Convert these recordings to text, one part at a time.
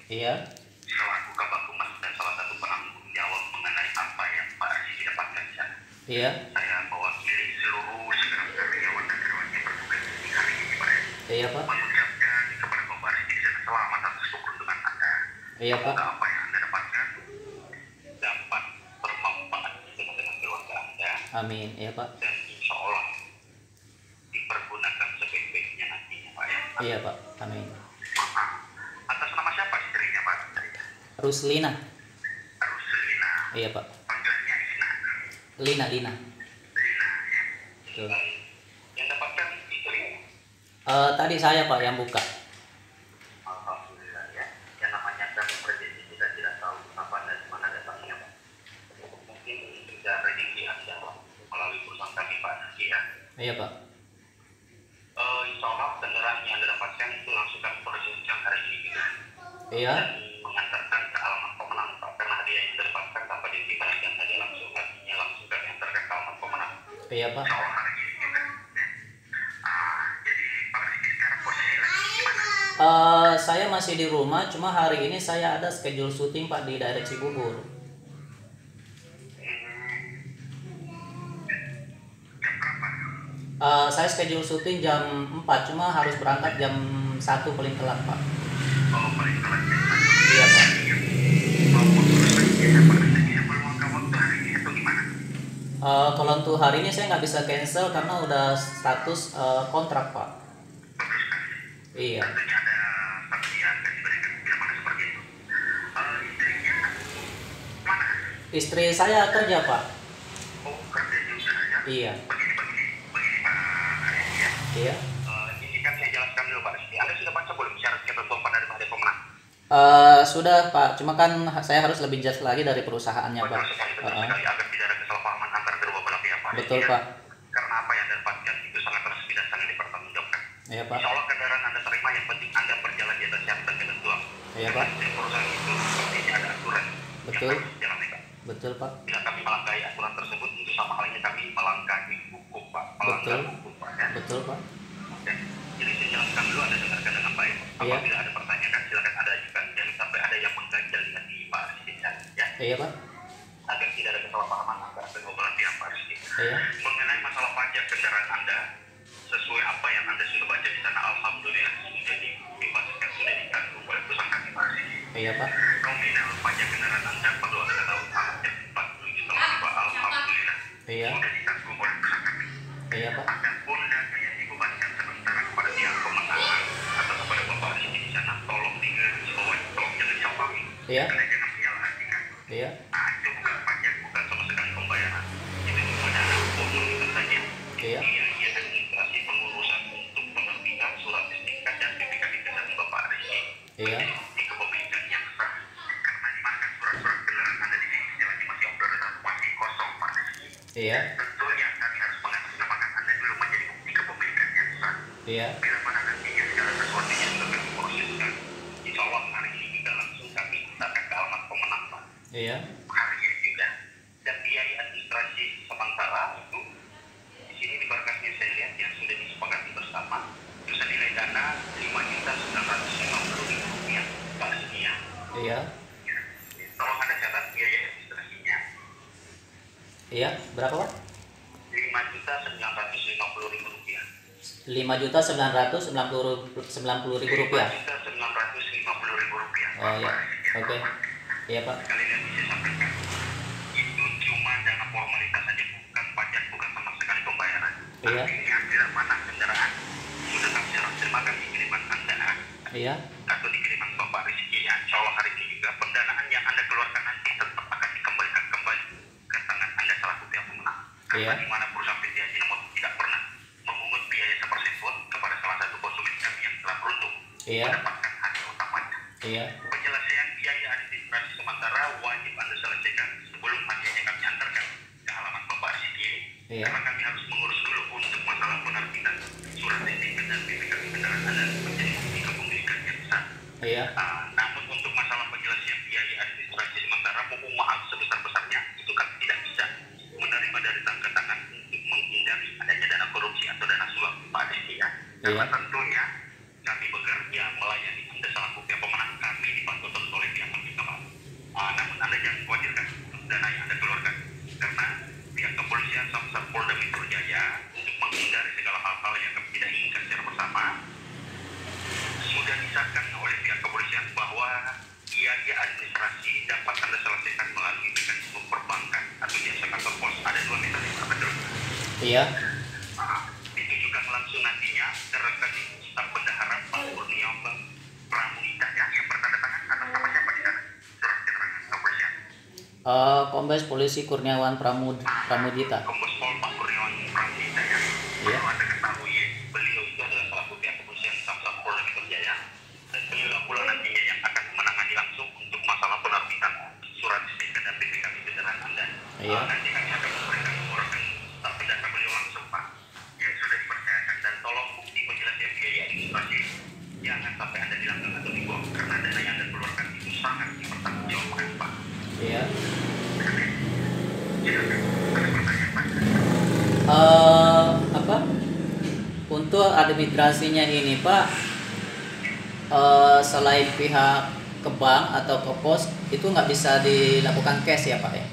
Iya. selaku Kabag Humas dan salah satu penanggung jawab mengenai apa yang Pak Rizky dapatkan di sana. Iya. Saya mewakili seluruh segenap karyawan dan karyawan yang bertugas di hari ini, Pak. Iya, Pak. Mengucapkan kepada Bapak Rizky di sana selamat atas keberuntungan Anda. Iya, Pak. Semoga apa yang Anda dapatkan dapat bermanfaat di tengah-tengah keluarga Anda. Amin. Iya, Pak. Dan insya Allah dipergunakan sebaik-baiknya nantinya, Pak ya. Iya, Pak. Amin. Atas nama siapa istrinya, Pak? Ruslina. Ruslina. Iya, Pak. Panggilannya Isna. Lina. Lina ya. Betul. Yang dapatkan istrinya? Tadi saya, Pak, yang buka. Alhamdulillah ya. Yang namanya kami rezeki kita tidak tahu kapan dan mana datangnya, Pak. Mungkin sudah rezeki Anda melalui perusahaan kami, Pak ya. Iya, Pak. Insya Allah kendaraan yang Anda dapatkan itu langsung kami proseskan hari ini juga. Iya. Dan mengantarkan ke alamat pemenang, Pak. Karena hadiah yang Anda dapatkan tanpa diintimidasi saja langsung artinya langsung kami antarkan ke alamat pemenang. Iya, Pak. Insya Allah hari ini juga. Jadi Pak Rizky sekarang posisi lagi gimana? Saya masih di rumah, cuma hari ini saya ada schedule syuting, Pak, di daerah Cibubur. Jam berapa? Saya schedule syuting jam 4, cuma harus berangkat jam 1 paling telat, Pak. Oh, paling telat jam 1. Iya, Pak. Mau terus lagi ya, Pak Rizky bisa meluangkan waktu hari ini atau gimana? Kalau untuk hari ini saya nggak bisa cancel karena udah status kontrak, Pak. Bagus sekali. Iya. Tentunya ada sanksi yang akan diberikan bila mana seperti itu. Istrinya mana? Istri saya kerja, Pak. Oh, kerja juga ya. Iya. Begini Pak Rizky ya. Iya. Ini kan saya jelaskan dulu Pak Rizky. Anda sudah baca belum syarat ketentuan penerima hadiah pemenang? Sudah, Pak. Cuma kan saya harus lebih jelas lagi dari perusahaannya, Pak. Betul sekali agar tidak ada kesalahpahaman antara kedua belah pihak, Pak. Betul, ya. Pak. Karena apa yang Anda dapatkan itu sangat resmi dan sangat dipertanggungjawabkan. Iya, Pak. Insya Allah kendaraan Anda terima, yang penting Anda berjalan di atas syarat dan ketentuan. Iya, Pak. Setiap perusahaan itu sepertinya ada aturan Betul. yang harus dijalani, Pak. Betul, Pak. Bila kami melangkahi aturan tersebut, itu sama halnya kami melangkahi hukum, Pak. Melanggar Betul. hukum, Pak. Ya. Betul, Pak. Oke. Jadi saya jelaskan dulu, Anda dengarkan dengan baik. Iya. Apabila ada pertanyaan, silakan Anda ajukan. Jangan sampai ada yang mengganjal di hati Pak Rizky. Ya. Iya, Pak. Agar tidak ada kesalahpahaman antara kedua belah pihak, Pak Rizky. Iya. Mengenai masalah pajak kendaraan Anda, sesuai apa yang Anda sudah baca di sana, alhamdulillah sudah dibebaskan, sudah ditanggung oleh perusahaan kami, Pak Rizky. Iya, Pak. Nominal pajak kendaraan Anda perlu Anda ketahui hampir 40 juta lebih, Pak. Alhamdulillah Iya. sudah ditanggung oleh perusahaan kami. Iya, Pak. Adapun dana yang dibebankan sementara kepada pihak pemenangan atau kepada Bapak Rizky di sana, tolong digarisbawahi, tolong jangan dicampahi. Iya. Karena jangan menyalahkan. Iya. Itu bukan pajak, bukan sama sekali pembayaran. Itu cuma dana umum saja. Iya. Biaya administrasi pengurusan untuk penerbitan surat STNK dan BPKB kendaraan Bapak Rizky. Iya. Menjadi bukti kepemilikan yang sah. Karena di mana kan surat-surat kendaraan Anda di sini istilahnya masih operasional, masih kosong, Pak Rizky. Iya. Tentunya kami harus mengatasnamakan Anda dulu menjadi bukti kepemilikan yang sah. Iya. Bila mana nantinya segala sesuatunya sudah kami proseskan, insya Allah hari ini juga langsung kami mintakan ke alamat pemenang, Pak. Iya. Hari ini juga. Dan biaya administrasi sementara itu di sini di berkasnya saya lihat yang sudah disepakati bersama itu senilai dana Rp5.950.000 Pak Rizky ya. Iya. Tolong Anda catat biaya administrasinya Iya. Berapa, Pak? Rp5.950.000. Rp5.990.000. Rp5.950.000. Oh, iya. Oke. Iya, Pak. Sekali lagi saya sampaikan, itu cuma dana formalitas saja, bukan pajak, bukan sama sekali pembayaran. Iya. Artinya bila mana kendaraan sudah kami serah terimakan di kiriman Anda Iya. atau di kiriman Bapak Rizky ya, insya Allah hari ini juga pendanaan yang Anda keluarkan nanti tetap akan dikembalikan kembali ke tangan Anda selaku pihak pemenang. Karena Iya. di mana perusahaan PT Ajinomoto tidak pernah memungut biaya sepersen pun kepada salah satu konsumen kami yang telah beruntung Iya. mendapatkan hasil utamanya. Iya. Penyelesaian biaya administrasi sementara wajib Anda selesaikan sebelum hadiahnya kami antarkan ke alamat Bapak Rizky. Iya. Karena kami harus mengurus dulu untuk masalah penerbitan surat STNK dan BPKB kendaraan Anda menjadi bukti kepemilikan yang sah. Iya. Namun untuk masalah penyelesaian biaya administrasi sementara, mohon maaf sebesar-besarnya itu kami tidak bisa menerima dari tangga tangan untuk menghindari adanya dana korupsi atau dana suap, Pak Rizky ya. Karena Iya. tentunya kami bekerja melayani Anda selaku pihak pemenang, kami dibantu Iya. Ditujukan langsung nantinya ke rekening staf bendahara Pak Kurniawan Pramudita ya, yang bertanda tangan atas nama siapa di sana? Surat keterangan kepolisian. Kombes Polisi Kurniawan Pramudita. Kombes Pol Pak Kurniawan Pramudita ya. Iya. Perlu Anda ketahui, beliau itu adalah selaku pihak kepolisian Samsat Polda Metro Jaya, dan beliau pula nantinya yang akan menangani langsung untuk masalah penerbitan surat STNK dan BPKB kendaraan Anda. Iya. Nanti kami akan memberikan nomor rekening staf bendahara beliau langsung Pak, yang sudah dipercayakan, dan tolong bukti penjelasan biaya administrasi jangan sampai Anda dilanggar atau dibuang, karena dana yang Anda keluarkan itu sangat dipertanggungjawabkan Pak. Iya. Silakan, ada pertanyaan Pak? Apa? Untuk administrasinya ini Pak, selain pihak ke bank atau ke pos itu nggak bisa dilakukan cash ya Pak ya?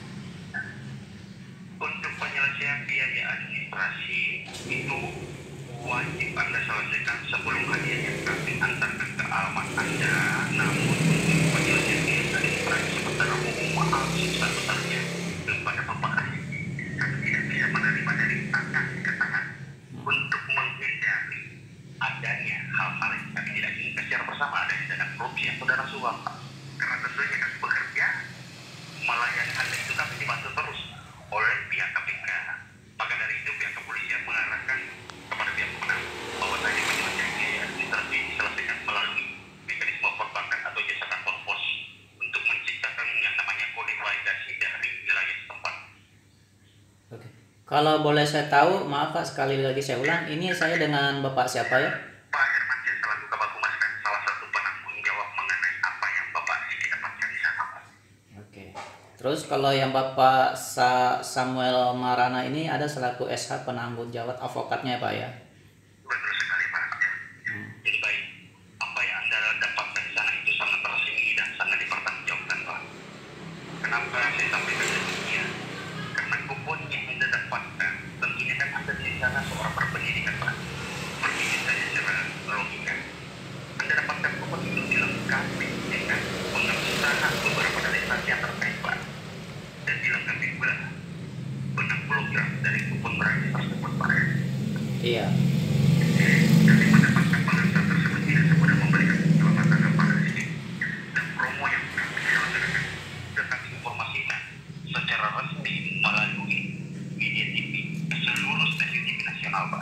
Untuk penyelesaian biaya administrasi itu wajib Anda selesaikan sebelum hadiahnya kami antarkan ke alamat Anda. Namun untuk penyelesaian biaya administrasi sementara mohon maaf sebesar-besarnya kepada Bapak Haji, kami tidak bisa menerima dari tangan ke tangan untuk menghindari adanya hal-hal yang kami tidak inginkan secara bersama, adanya dana korupsi atau dana suap. Karena tentunya kami bekerja melayani Anda itu kami dibantu terus oleh pihak KPK. Maka dari itu pihak kepolisian mengarahkan kepada pihak pemenang bahwa tadi penyelesaian biaya administrasi diselesaikan melalui mekanisme perbankan atau jasa kantor pos untuk menciptakan yang namanya kode validasi dari wilayah setempat. Oke. Kalau boleh saya tahu, maaf Pak sekali lagi saya ulang, ini saya dengan Bapak siapa ya? Pak Hermansyah selaku Kabag Humas kan salah satu penanggung jawab mengenai apa yang Bapak ingin dapatkan di sana Pak. Oke. Terus kalau yang Bapak Samuel Marana ini ada selaku SH penanggung jawab advokatnya Pak ya? Betul sekali Pak. Ya. Jadi baik, apa yang Anda dapatkan di sana itu sangat resmi dan sangat dipertanggungjawabkan Pak. Kenapa saya sampaikan demikian? Karena kupon yang Anda dapatkan tentunya kan Anda di sana seorang berpendidikan Pak. Berpikir saja secara logika. Anda dapatkan kupon itu dilengkapi dengan pengesahan beberapa data instansi yang terkait Pak, dan dilengkapi pula benang program dari kupon berarti tersebut Pak. Iya. Jadi mendapatkan penghasilan tersebut tidak semudah memberikan keselamatan kepada sini, dan promo yang kami selenggarakan sudah kami informasikan secara resmi melalui media TV ke seluruh stasiun TV nasional Pak.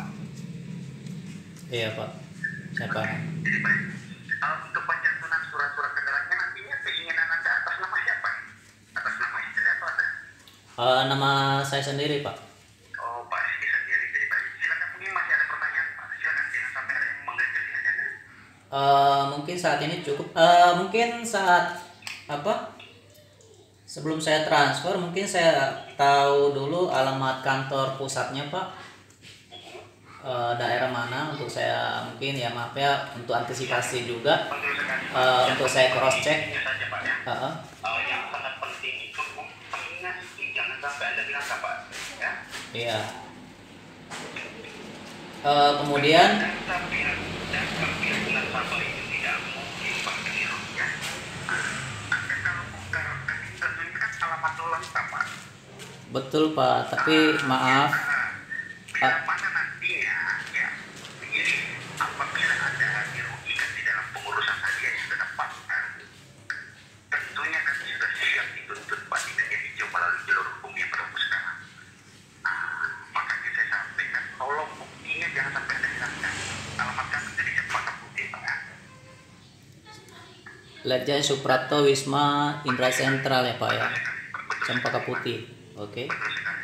Iya Pak. Saya paham. Jadi baik, untuk pencantuman surat-surat kendaraannya nantinya keinginan Anda atas nama siapa? Atas nama istri atau Anda? Nama saya sendiri Pak. Oh Pak Rizky sendiri. Jadi baik, silakan, mungkin masih ada pertanyaan Pak. Silakan, jangan sampai ada yang mengganjal di Anda. Mungkin saat ini cukup. Mungkin saat apa? Sebelum saya transfer, mungkin saya tahu dulu alamat kantor pusatnya Pak. Daerah mana untuk saya mungkin ya, maaf ya untuk antisipasi juga, Betul sekali. untuk saya cross check. Ini saja Pak ya. Yang sangat penting itu pengingat itu jangan sampai Anda bilang Pak. Ya. Iya. Kemudian Dan sampai nasabah itu tidak mungkin Pak keliru ya. Anda kalau buka rekening tentunya kan alamat lengkap Pak. betul Pak, tapi maaf. Bila mana nantinya ya, begini, apabila ada dirugikan di dalam pengurusan hadiah yang sudah dapatkan, tentunya kami sudah siap dituntut Pak di media hijau melalui jalur hukum yang berlaku sekarang. Makanya saya sampaikan, tolong buktinya jangan sampai Anda hilangkan. Alamat kami itu di Cempaka Putih Pak. Ledjen Suprapto Wisma Indra Sentral ya Pak ya, Cempaka Putih. Oke. Betul sekali.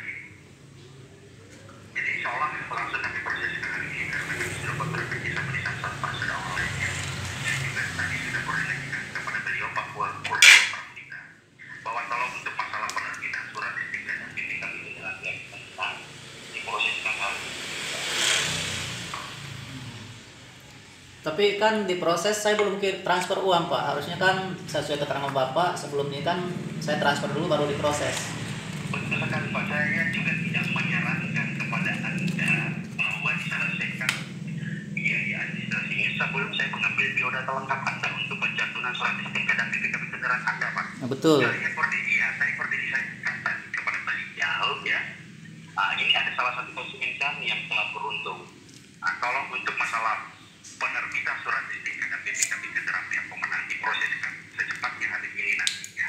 Jadi seolah langsung kami proses sekarang ini karena kami sudah bekerja sama di Samsat Pak sudah online ya. Dan juga tadi sudah koordinasikan kepada beliau Pak Kurniawan Pramudita bahwa tolong untuk masalah penerbitan surat STNK dan BPKB itu dengan pihak pemerintah diproseskan hal ini. Tapi kan diproses saya belum transfer uang Pak. Harusnya kan sesuai keterangan Bapak sebelumnya kan saya transfer dulu baru diproses. Betul sekali Pak, saya juga tidak menyarankan kepada Anda bahwa diselesaikan biaya administrasinya sebelum saya mengambil biodata lengkap Anda untuk pencantuman surat STNK dan BPKB kendaraan Anda Pak. Nah, betul. Saya koordinasikan kepada beliau ya. Ini ada salah satu Tolong untuk masalah penerbitan surat istiqamah BPKB Cedera pihak pemenang diproseskan secepatnya hari ini nantinya.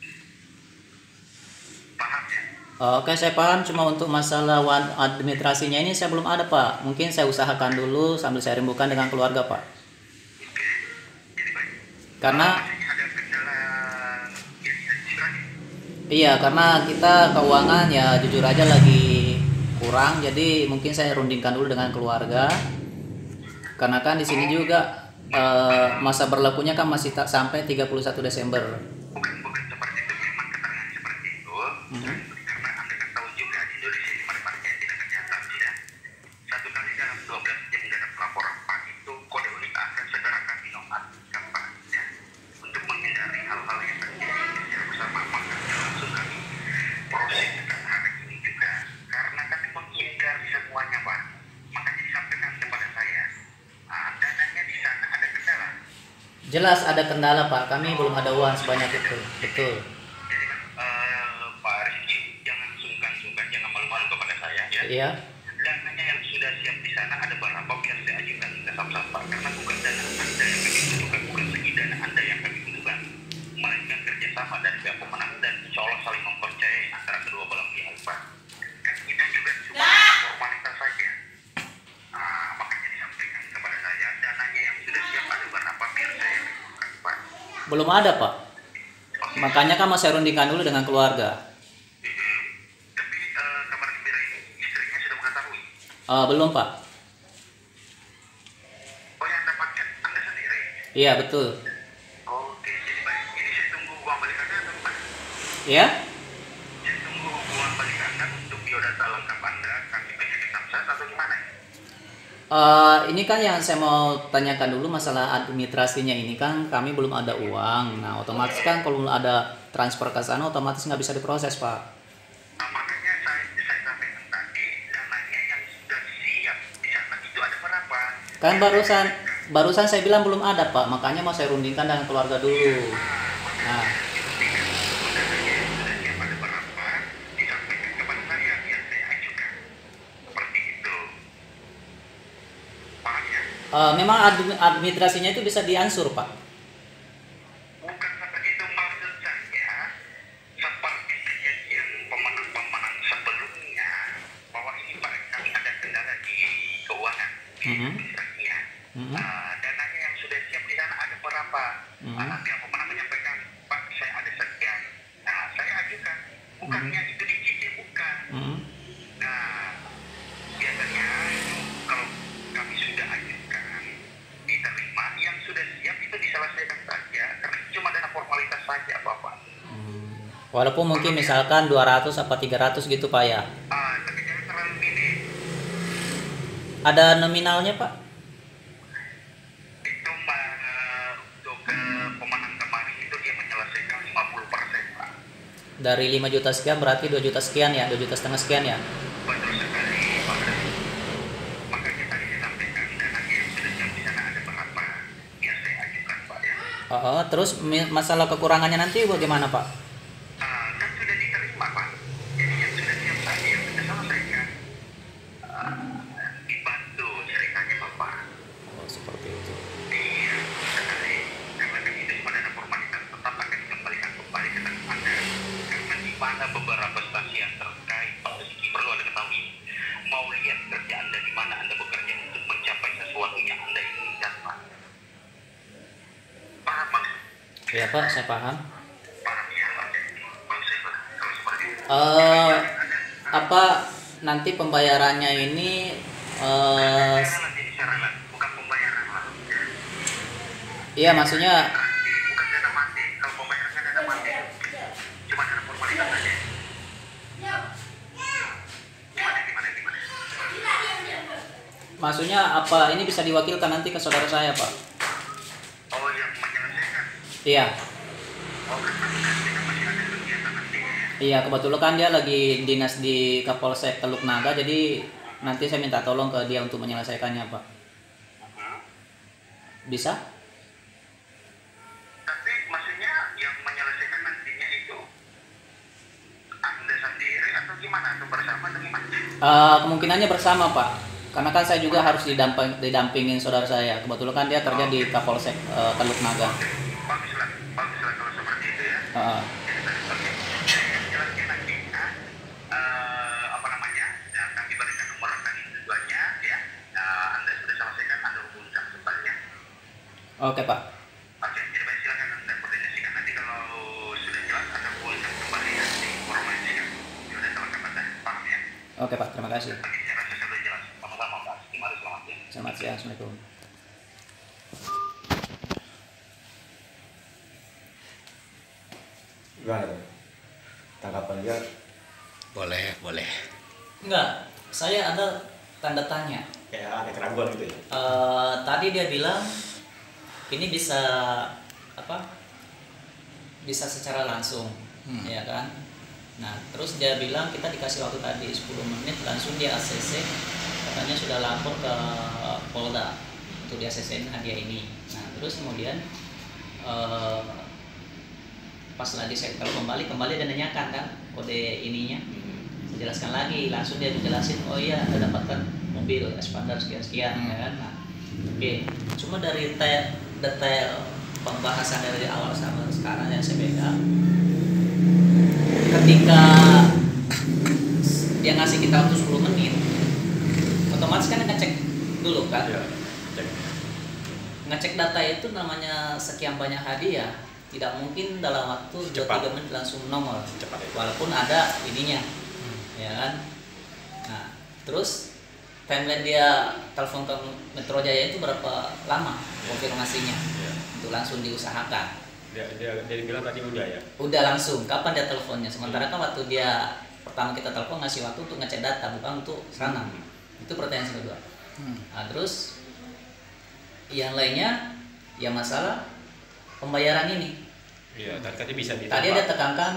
Paham ya? Oke, saya paham. Cuma untuk masalah administrasinya ini saya belum ada, Pak. Mungkin saya usahakan dulu sambil saya rembukan dengan keluarga, Pak. Oke, jadi baik. Karena Maksudnya ada kendala yang istilahnya. iya, karena kita keuangan ya jujur aja lagi kurang. Jadi mungkin saya rundingkan dulu dengan keluarga. Karena kan di sini juga masa berlakunya kan masih tak sampai 31 Desember. Bukan seperti itu, memang keterangan seperti itu. Karena Anda kan tahu juga di Indonesia di mana yang tidak kelihatan ya. Satu kali dalam 12 jam dalam pelaporan Pak itu kode unik akan segera kami nonaktifkan Pak ya. Untuk menghindari hal-hal yang terjadi secara bersama makanya langsung kami proseskan hari ini juga. Karena kami menghindari semuanya Pak. Makanya disampaikan kepada saya. Dananya di sana ada kendala. Jelas ada kendala, Pak. Kami belum ada uang sebanyak itu. Betul. Jadi Pak Rizky jangan sungkan-sungkan, jangan malu-malu kepada saya ya. Iya. Dananya yang sudah siap di sana ada berapa biar saya ajukan ke Samsat karena bukan dana Anda yang kami butuhkan, bukan segi dana Anda yang kami butuhkan, melainkan kerjasama dari pihak pemenang dan insya Allah saling mempercayai antara kedua belah pihak Pak. Kan kita juga cuma formalitas saja. Makanya disampaikan kepada saya dananya yang sudah siap ada berapa biar saya ajukan Pak. Belum ada, Pak. Makanya kan mau saya rundingkan dulu dengan keluarga. Tapi kabar gembira ini istrinya sudah mengetahui. Belum, Pak. Oh yang dapatkan Anda sendiri. Iya, betul. Oke, jadi baik. Ini saya tunggu uang balik Anda atau gimana? Ya? Saya tunggu uang balik Anda untuk biodata lengkap Anda kami bagi ke Samsat atau gimana? Ini kan yang saya mau tanyakan dulu masalah administrasinya ini kan kami belum ada uang. Nah, otomatis kan kalau ada transfer ke sana otomatis nggak bisa diproses, Pak. Makanya saya sampaikan tadi dananya yang sudah siap di sana itu ada berapa? Kan barusan saya bilang belum ada, Pak. Makanya mau saya rundingkan dengan keluarga dulu. Nah, Dananya yang sudah siap ada berapa? Disampaikan kepada saya biar saya ajukan. Seperti itu. Paham ya? memang administrasinya itu bisa diansur, Pak. Bukan seperti itu maksud saya. Seperti kejadian pemenang-pemenang sebelumnya bahwa ini Pak kami ada kendala di keuangan di administrasinya. Dananya yang sudah siap di sana ada berapa? Pihak pemenang menyampaikan Pak saya ada sekian. Nah saya ajukan. Bukannya itu dicicil bukan. Nah biasanya itu kalau kami sudah ajukan diterima yang sudah siap itu diselesaikan saja karena itu cuma dana formalitas saja Bapak. Walaupun mungkin misalkan 200 apa 300 gitu, Pak ya. Tapi jangan terlalu minim. Ada nominalnya, Pak? Itu untuk pemenang kemarin itu dia menyelesaikan 50% Pak. Dari 5 juta sekian berarti 2 juta sekian ya, 2 juta setengah sekian ya. Betul sekali Pak. Makanya tadi saya sampaikan dananya yang sudah siap di sana ada berapa biar saya ajukan Pak ya. Terus masalah kekurangannya nanti bagaimana, Pak? Kan sudah diterima Pak. Jadi yang sudah siap saja yang sudah selesaikan. Dibantu ceritanya Bapak. Oh, seperti itu. Iya, sekali. Karena kan itu cuma dana formalitas tetap akan dikembalikan kembali ke tangan Anda. Karena di mana beberapa stasi yang terkait Pak Rizky perlu Anda ketahui. Mau lihat kerja Anda di mana Anda bekerja untuk mencapai sesuatu yang Anda inginkan Pak. Paham maksud? Ya, Pak, saya paham. Paham ya. Bagus ya Pak. Kalau seperti itu. Apa nanti pembayarannya ini Nanti bicara lah, bukan pembayaran lah. iya maksudnya Bukan dana mati. Kalau pembayaran kan dana mati. Cuma dana formalitas saja. Gimana? maksudnya apa ini bisa diwakilkan nanti ke saudara saya, Pak? Oh yang menyelesaikan. Iya. Oh kan kita masih ada kegiatan nantinya ya. Iya, kebetulan kan dia lagi dinas di Kapolsek Teluk Naga, jadi nanti saya minta tolong ke dia untuk menyelesaikannya, Pak. Bisa? Tapi maksudnya yang menyelesaikan nantinya itu Anda sendiri atau gimana? Atau bersama atau gimana? Kemungkinannya bersama, Pak. Karena kan saya juga harus didampingin saudara saya. Kebetulan kan dia kerja di Kapolsek Teluk Naga. Baguslah kalau seperti itu ya. Heeh. Jadi tadi oke. Jelaskan nanti apa namanya? Ya, kami berikan nomor rekening keduanya ya. Anda sudah selesaikan, Anda hubungkan kembali ya. Oke, Pak. Oke, jadi baik, silakan Anda koordinasikan. Nanti kalau sudah jelas Anda hubungkan kembali ya, diinformasikan. Sudah selesai Anda, paham ya? Oke, Pak. Terima kasih. Oke, saya rasa sudah jelas. Sama-sama Pak. Mari selamat ya. Selamat siang. Assalamualaikum. Gimana tuh? Tanggapan dia? Boleh. Enggak, saya ada tanda tanya. Kayak ada keraguan gitu ya? Tadi dia bilang ini bisa apa? Bisa secara langsung, ya kan? Nah, terus dia bilang kita dikasih waktu tadi 10 menit langsung dia ACC, katanya sudah lapor ke Polda untuk di ACC hadiah ini. Nah, terus kemudian pas lagi saya telepon kembali dia nanyakan kan kode ininya. Jelaskan lagi, langsung dia jelasin, oh iya Anda dapatkan mobil Expander sekian-sekian ya kan. Nah, oke. Cuma dari detail pembahasan dari awal sampai sekarang yang saya pegang, ketika dia ngasih kita waktu 10 menit, otomatis kan ngecek dulu kan. Iya, cek. Ngecek data itu namanya sekian banyak hadiah, tidak mungkin dalam waktu 2-3 menit langsung nomor. Cepat ya. Walaupun ada ininya, ya kan. Nah, terus timeline dia telepon ke Metro Jaya itu berapa lama konfirmasinya Iya. untuk langsung diusahakan? Dia bilang tadi udah ya. Udah langsung. Kapan dia teleponnya? Sementara kan waktu dia pertama kita telepon ngasih waktu untuk ngecek data, bukan untuk serana. Itu pertanyaan kedua. Nah, terus yang lainnya ya masalah pembayaran ini. Iya, tadi bisa ditambah. Tadi ada tekankan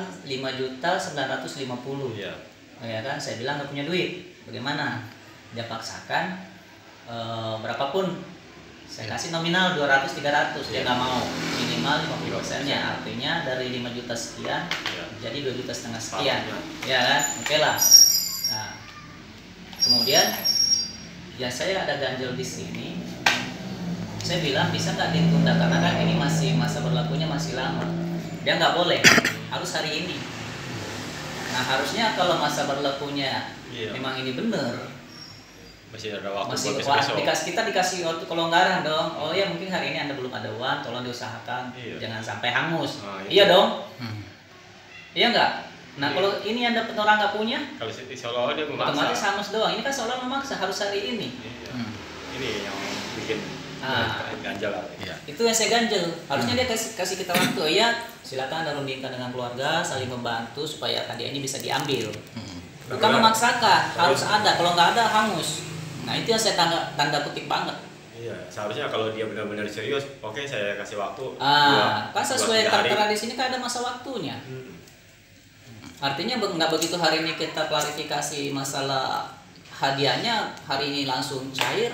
5.950.000. Iya. Ya kan, saya bilang nggak punya duit. Bagaimana? Dia paksakan berapapun. Saya kasih nominal 200-300, dia nggak mau. Minimal 50%-nya. Artinya dari 5 juta sekian jadi 2,5 juta sekian. Ya kan? Oke lah. Nah, kemudian ya saya ada ganjel di sini. Saya bilang bisa nggak ditunda karena kan ini masih masa berlakunya masih lama. Dia nggak boleh, harus hari ini. Nah harusnya kalau masa berlakunya memang ini benar, Masih ada waktu masih buat besok. kita dikasih waktu kelonggaran dong. Oh ya mungkin hari ini Anda belum ada uang, tolong diusahakan, jangan sampai hangus. Iya dong, iya nggak? Nah kalau ini Anda orang nggak punya, Kalau seolah dia memaksa. otomatis hangus doang. Ini kan seolah memaksa harus hari ini. Iya. Ini yang bikin ganjal lah. Iya. Itu yang saya ganjel. Harusnya dia kasih kita waktu. Oh ya, silakan Anda rundingkan dengan keluarga, saling membantu supaya hadiah ini bisa diambil. Bukan memaksakan, harus ada. Kalau nggak ada hangus. Nah itu yang saya tanda kutip banget. Iya, seharusnya kalau dia benar-benar serius, oke saya kasih waktu. Kan sesuai 2-3 hari. tertera di sini kan ada masa waktunya. Artinya nggak begitu hari ini kita klarifikasi masalah hadiahnya hari ini langsung cair.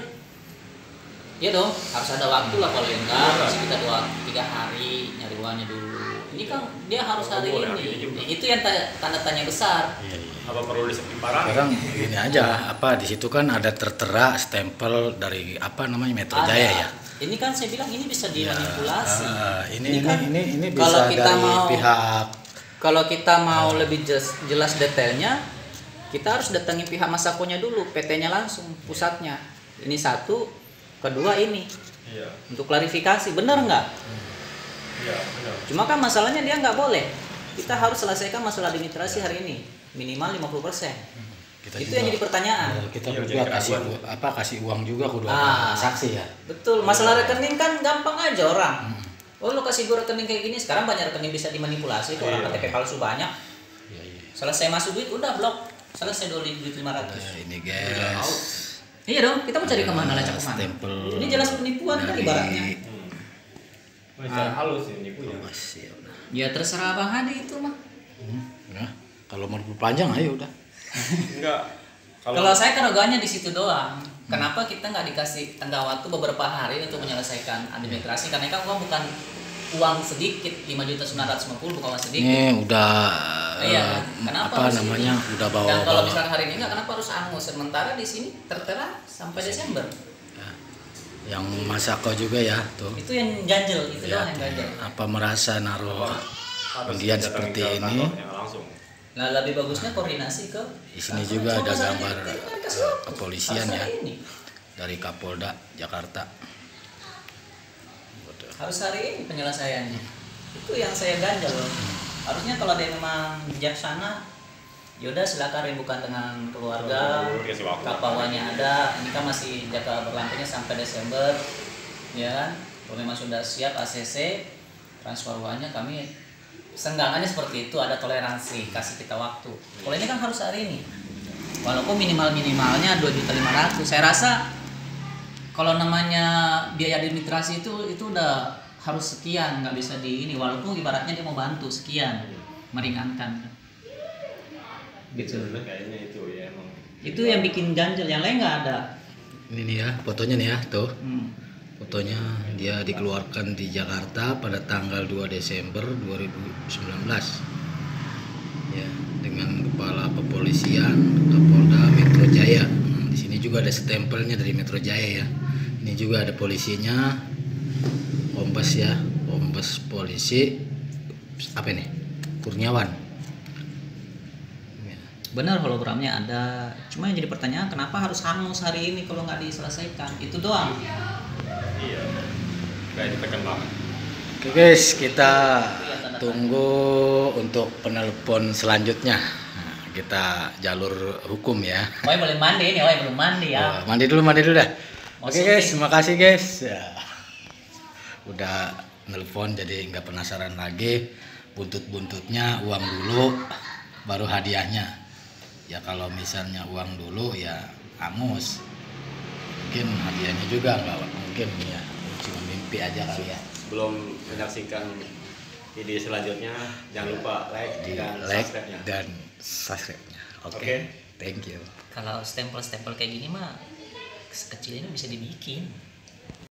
Iya dong, harus ada waktu lah kalau enggak, masih kita 2-3 hari nyari uangnya dulu. Ini kan dia harus hari ini. Itu yang tanda tanya besar. Iya. Apa perlu disepimparang? Sekarang ini aja di situ kan ada tertera stempel dari Metro Ada. Jaya ya. Ini kan saya bilang ini bisa dimanipulasi. Ini bisa kalau kita dari mau pihak kalau kita mau lebih jelas detailnya, kita harus datangi pihak Masakonya dulu, PT-nya langsung, pusatnya. Ini satu, kedua ini. Iya. Untuk klarifikasi, benar nggak? Iya, benar. Cuma kan masalahnya dia nggak boleh. Kita harus selesaikan masalah administrasi hari ini, minimal 50%. Itu yang jadi pertanyaan. Kita Iya, berdua jadi kasih uang juga kudu Ah. saksi ya. Betul, masalah rekening kan gampang aja orang. Oh lo kasih gue rekening kayak gini, sekarang banyak rekening bisa dimanipulasi, itu orang Iya. KTP palsu banyak. Iya. Selesai masuk duit udah blok, selesai 2.500. Ini guys. Iya dong, kita mau cari kemana lah kemana? Stempel. Ini jelas penipuan kan dari- ibaratnya. Secara halus ini punya. Masih. Ya terserah Bang Hadi itu mah. Nah, kalau mau diperpanjang ayo udah. Enggak. Kalau saya kerogannya di situ doang. Kenapa kita nggak dikasih tenggang waktu beberapa hari untuk menyelesaikan administrasi? Karena kan uang bukan uang sedikit, 5.950 bukan uang sedikit. Ini udah Iya, kenapa apa harus namanya? ini? Udah bawa. Dan kalau misalkan hari ini enggak, kenapa harus angus? Sementara di sini tertera sampai Desember. Yang Masako juga ya tuh. Itu yang ganjel, itu Ya, doang yang ganjel. apa merasa naruh undian seperti ini? langsung. Nah, lebih bagusnya koordinasi ke Di sini juga ada gambar kepolisian harus ya hari ini. dari Kapolda Jakarta. Harus hari ini penyelesaiannya. Itu yang saya ganjel. Harusnya kalau ada yang memang bijaksana, yaudah silakan rembukan dengan keluarga. Dikasih waktu. Kapawanya ada. Ini kan masih jangka berlakunya sampai Desember, ya kan? Kalau memang sudah siap ACC, transfer uangnya kami senggangannya seperti itu, ada toleransi, kasih kita waktu. Kalau ini kan harus hari ini. Walaupun minimalnya 2.500.000. Saya rasa kalau namanya biaya administrasi itu udah harus sekian, nggak bisa di ini. Walaupun ibaratnya dia mau bantu sekian, meringankan. Gitu. Sebenarnya kayaknya itu ya emang. Itu yang bikin ganjel, yang lain nggak ada. Ini nih ya fotonya nih ya tuh. Hmm. Fotonya dia dikeluarkan di Jakarta pada tanggal 2 Desember 2019. Ya, dengan kepala kepolisian Kapolda Metro Jaya. Di sini juga ada stempelnya dari Metro Jaya ya. Ini juga ada polisinya, Kombes ya, Kombes Polisi apa ini? Kurniawan. Ya. Benar hologramnya ada. Cuma yang jadi pertanyaan kenapa harus hangus hari ini kalau nggak diselesaikan? Itu doang. Iya. Kayak ditekan banget. Oke guys, kita tunggu untuk penelpon selanjutnya. Nah, kita jalur hukum ya. Woi boleh mandi ini, woi belum mandi ya. Oh, mandi dulu dah. Oke Masukin. guys, terima kasih guys. Ya. Udah nelpon jadi nggak penasaran lagi. Buntut-buntutnya uang dulu, baru hadiahnya. Ya kalau misalnya uang dulu ya angus. Mungkin hadiahnya juga nggak mungkin ya. Cuma mimpi aja kali ya. Belum menyaksikan video selanjutnya, jangan lupa like Di dan like subscribe-nya. dan subscribe-nya. Oke. Oke. Thank you. Kalau stempel-stempel kayak gini mah sekecil ini bisa dibikin.